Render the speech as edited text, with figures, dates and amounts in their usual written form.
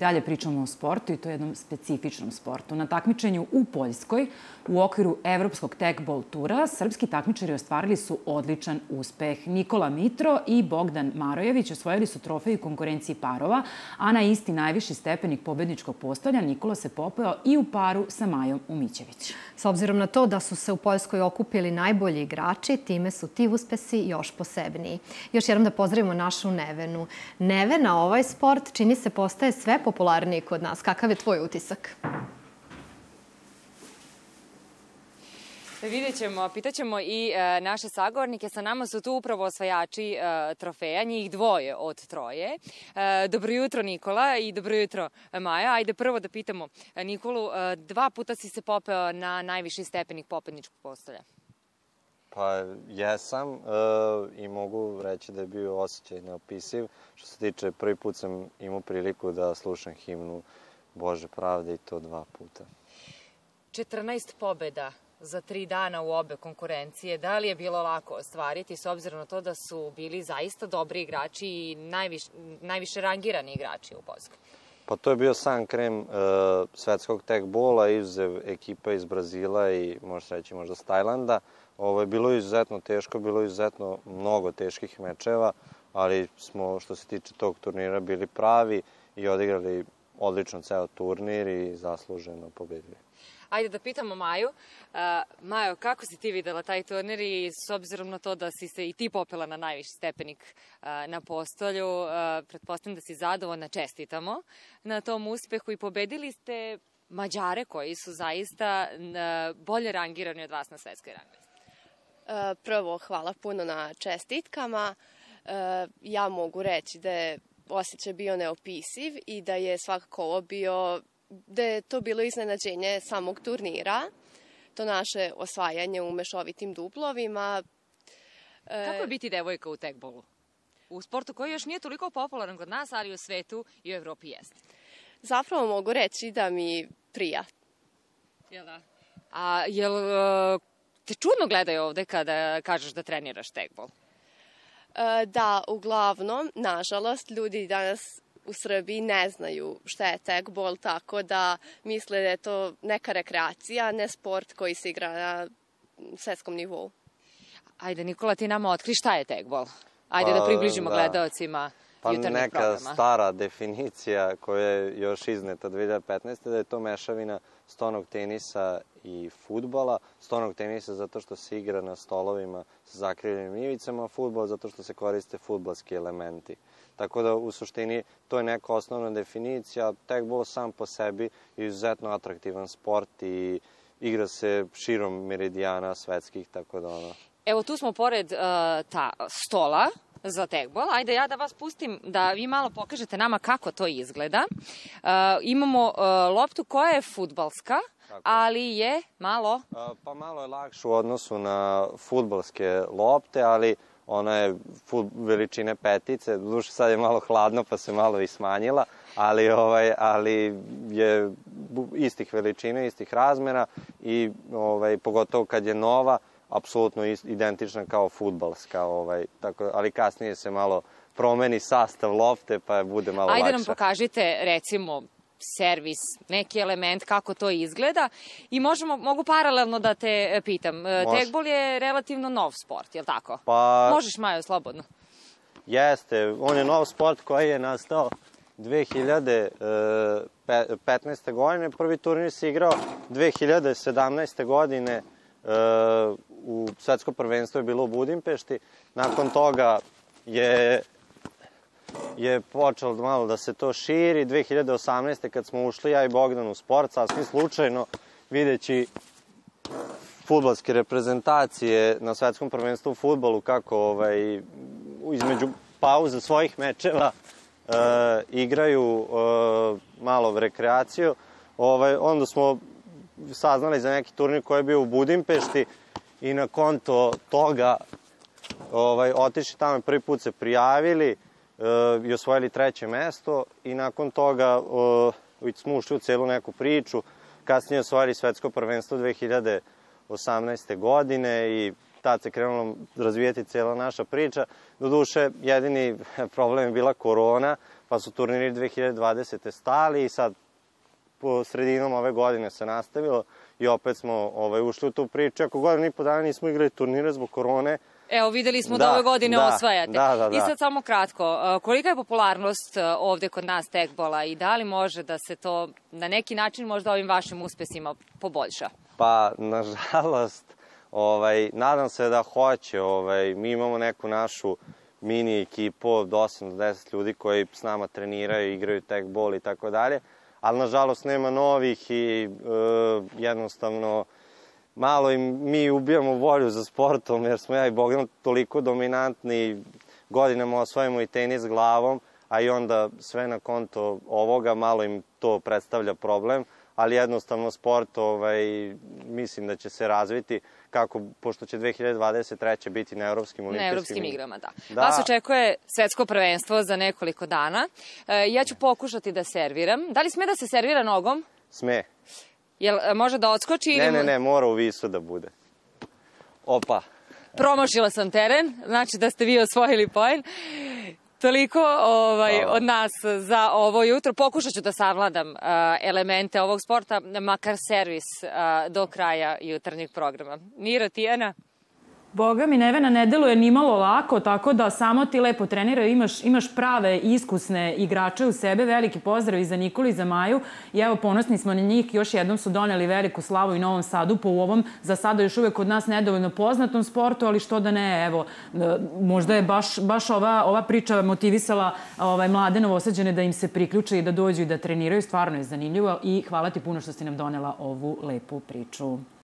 dalje pričamo o sportu i to je jednom specifičnom sportu. Na takmičenju u Poljskoj u okviru Evropskog tekbol tura srpski takmičari ostvarili su odličan uspeh. Nikola Mitro i Bogdan Marojević osvojili su trofej u konkurenciji parova, a na isti najviši stepenik pobedničkog postolja Nikola se popeo i u paru sa Majom Umićević. S obzirom na to da su se u Poljskoj okupili najbolji igrači, time su ti uspesi još posebniji. Još jednom da pozdravimo našu Nevenu. Nevena, ovaj sport čini se postaje sve popularniji kod nas. Kakav je tvoj utisak? Vidjet ćemo, pitaćemo i naše sagovornike. Sa nama su tu upravo osvajači trofeja, njih dvoje od troje. Dobro jutro Nikola i dobro jutro Maja. Ajde prvo da pitamo Nikolu, 2 puta si se popeo na najviši stepenik pobedničkog postolja. Pa jesam i mogu reći da je bio osjećaj neopisiv. Što se tiče, prvi put sam imao priliku da slušam himnu Bože pravde i to 2 puta. 14 pobeda za 3 dana u obe konkurencije. Da li je bilo lako ostvariti s obzirom na to da su bili zaista dobri igrači i najviše rangirani igrači u Poljskoj? Pa to je bio sam krem svetskog tekbola, izuzev ekipa iz Brazila i možda reći možda s Tajlanda. Bilo je izuzetno teško, bilo je izuzetno mnogo teških mečeva, ali smo što se tiče tog turnira bili pravi i odigrali odlično ceo turnir i zasluženo pobedili. Ajde da pitamo Maju. Majo, kako si ti videla taj turnir i s obzirom na to da si se i ti popela na najviši stepenik na postolju, pretpostavljam da si zadovoljna, čestitamo na tom uspehu i pobedili ste Mađare koji su zaista bolje rangirani od vas na svetskoj ranglisti. Prvo, hvala puno na čestitkama. Ja mogu reći da je osjećaj bio neopisiv i da je svakako ovo da je to bilo iznenađenje samog turnira, to naše osvajanje u mešovitim duplovima. Kako je biti devojka u tekbolu? U sportu koji još nije toliko popularan kod nas, ali u svetu i u Evropi jeste. Zapravo mogu reći da mi prija. Jel da? A jel te čudno gledaju ovde kada kažeš da treniraš tekbol? Da, uglavnom, nažalost, ljudi danas u Srbiji ne znaju šta je tekbol, tako da misle da je to neka rekreacija, ne sport koji se igra na svetskom nivou. Ajde, Nikola, ti nama otkri šta je tekbol. Ajde da približimo gledaocima jutarnjeg programa. Neka stara definicija koja je još izneta 2015. da je to mešavina stonog tenisa i fudbala. Stonog tenisa zato što se igra na stolovima sa zakrivljenim ivicama, a fudbal zato što se koriste fudbalski elementi. Tako da u suštini to je neka osnovna definicija. Tekbol sam po sebi je izuzetno atraktivan sport i igra se širom meridijana svetskih, tako da ono... Evo tu smo pored stola za tekbol. Ajde ja da vas pustim da vi malo pokažete nama kako to izgleda. Imamo loptu koja je fudbalska, ali je malo... Pa malo je lakše u odnosu na fudbalske lopte, ali ona je veličine petice. Doduše sad je malo hladno pa se malo i smanjila, ali je istih veličina, istih razmera i pogotovo kad je nova, apsolutno identična kao fudbalska, ali kasnije se malo promeni sastav lopte pa bude malo lakša. Ajde nam pokažite recimo servis, neki element, kako to izgleda i mogu paralelno da te pitam. Tekbol je relativno nov sport, je li tako? Možeš, Majo, slobodno. Jeste, on je nov sport koji je nastao 2015. godine. Prvi turnir se igrao 2017. godine u svetsko prvenstvo je bilo u Budimpešti. Nakon toga je počelo malo da se to širi. 2018. kad smo ušli ja i Bogdan u sport, sasvim slučajno videći fudbalske reprezentacije na svetskom prvenstvu u fudbalu kako između pauze svojih mečeva igraju malo rekreaciju. Onda smo saznali za neki turnir koji je bio u Budimpešti i na konto toga otišli tamo i prvi put se prijavili i osvojili 3. mesto i nakon toga smo ušli u celu neku priču. Kasnije osvojili svetsko prvenstvo 2018. godine i tad se krenula razvijeti cijela naša priča. Doduše, jedini problem je bila korona, pa su turniri 2020. stali i sad po sredinom ove godine se nastavilo i opet smo ušli u tu priču. Ako godinu i po dana nismo igrali turnire zbog korone. Evo, videli smo da ove godine osvajate. Da. I sad samo kratko, kolika je popularnost ovde kod nas tekbola i da li može da se to na neki način možda ovim vašim uspesima poboljša? Pa, nažalost, nadam se da hoće. Mi imamo neku našu mini ekipu od 8 do 10 ljudi koji s nama treniraju, igraju tekbol i tako dalje, ali nažalost nema novih i jednostavno malo im mi ubijamo volju za sportom jer smo ja i Bogdan toliko dominantni, godinama osvajamo i tenis glavom, a i onda sve na konto ovoga malo im to predstavlja problem, ali jednostavno sport mislim da će se razviti pošto će 2023. biti na Evropskim olimpijskim igrama. Da. Vas očekuje svetsko prvenstvo za nekoliko dana. Ja ću pokušati da serviram. Da li sme da se servira nogom? Sme. Jel može da odskoči ili... Ne, mora u visu da bude. Opa. Promašila sam teren, znači da ste vi osvojili poen. Toliko od nas za ovo jutro. Pokušat ću da savladam elemente ovog sporta, makar servis do kraja jutarnjeg programa. Miro, Tijana? Boga mi, Nevena, ne deluje ni malo lako, tako da samo ti lepo treniraju, imaš prave, iskusne igrače u sebe. Veliki pozdrav i za Nikolu i za Maju. I evo, ponosni smo na njih. Još jednom su doneli veliku slavu i Novom Sadu po ovom, za sada još uvek kod nas nedovoljno poznatom sportu, ali što da ne, evo, možda je baš ova priča motivisala mlade Novosađane da im se priključe i da dođu i da treniraju. Stvarno je zanimljivo i hvala ti puno što si nam donela ovu lepu priču.